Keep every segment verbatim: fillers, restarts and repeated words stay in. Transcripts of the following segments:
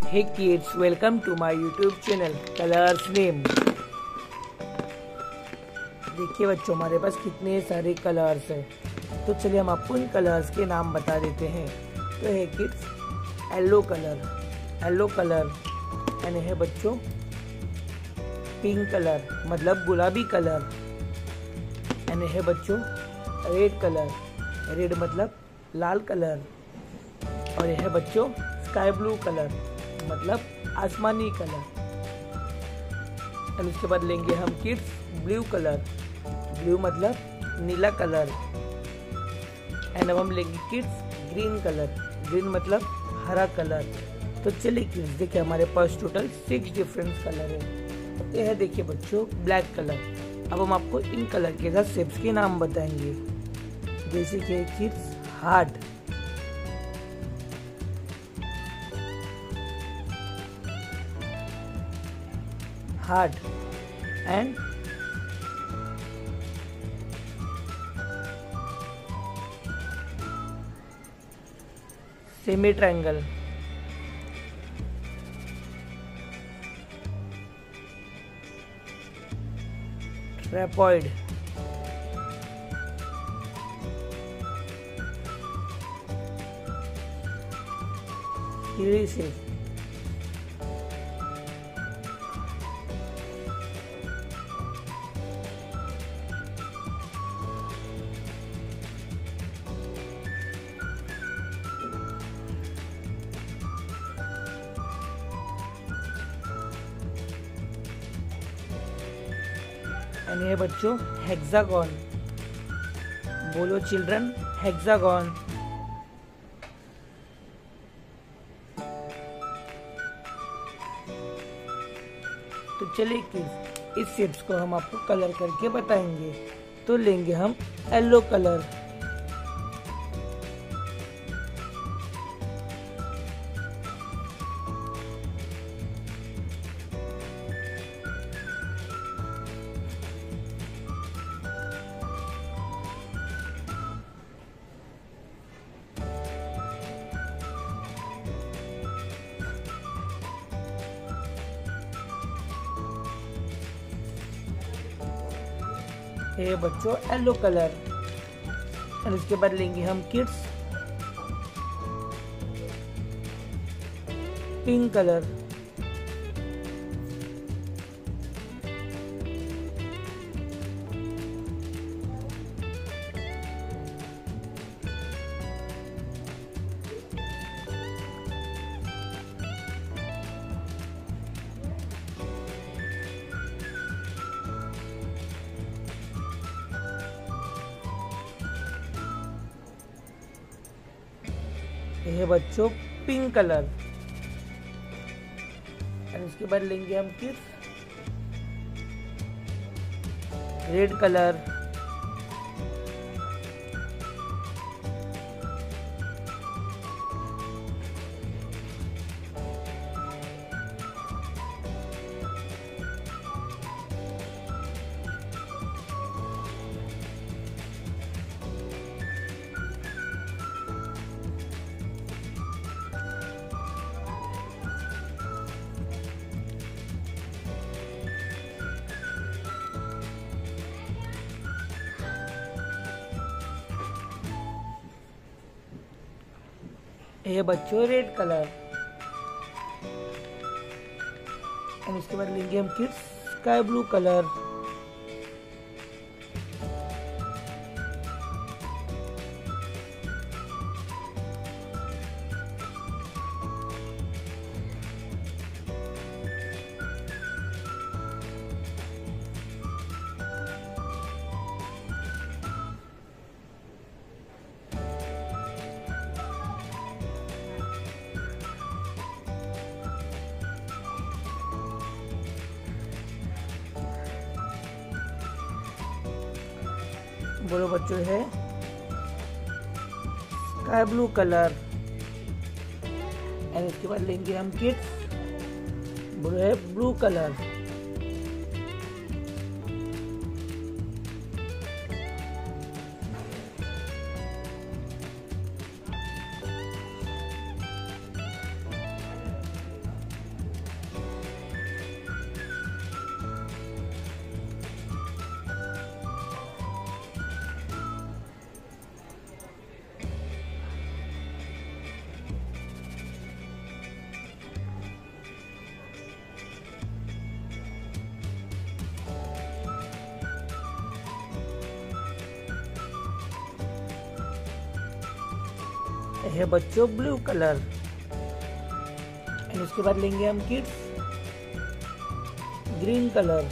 Hey kids, welcome to my YouTube channel Colors Name। देखिए बच्चों, हमारे पास कितने सारे कलर्स हैं, तो चलिए हम आपको इन कलर्स के नाम बता देते हैं। तो है kids yellow colour, yellow colour यानी है बच्चों पिंक कलर मतलब गुलाबी कलर, यानी है बच्चों रेड कलर, रेड मतलब लाल कलर, और यह है बच्चों स्काई ब्लू कलर मतलब आसमानी कलर। एंड उसके बाद लेंगे हम किड्स ब्लू कलर, ब्लू मतलब नीला कलर। एंड अब हम लेंगे किड्स ग्रीन कलर, ग्रीन मतलब हरा कलर। तो चलिए किड्स देखिए हमारे पास टोटल सिक्स डिफरेंट कलर है। यह है देखिए बच्चों ब्लैक कलर। अब हम आपको इन कलर के साथ शेप्स के नाम बताएंगे, जैसे कि kids heart, heart and semi triangle, trapezoid, shape, and ये बच्चों हेक्सागन। बोलो चिल्ड्रन हेक्सागन। तो चलिए किड्स इस शेप्स को हम आपको कलर करके बताएंगे। तो लेंगे हम येलो कलर, ये बच्चों येलो कलर। और इसके बाद लेंगे हम किड्स पिंक कलर, ये बच्चों पिंक कलर। और इसके बाद लेंगे हम किड्स रेड कलर, ये बच्चों रेड कलर। और इसके बाद लेंगे हम किड्स स्काई ब्लू कलर, बोलो बच्चों है स्काई ब्लू कलर। एंड इसके बाद लेंगे हम किड्स बोलो है ब्लू कलर। है बच्चों ब्लू कलर। एंड उसके बाद लेंगे हम किड्स ग्रीन कलर।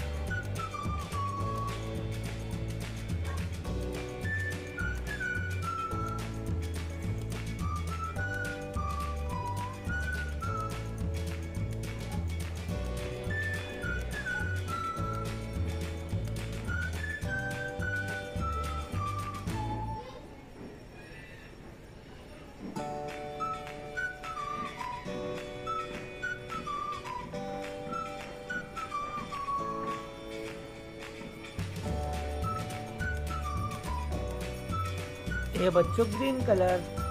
ये बच्चों ग्रीन कलर।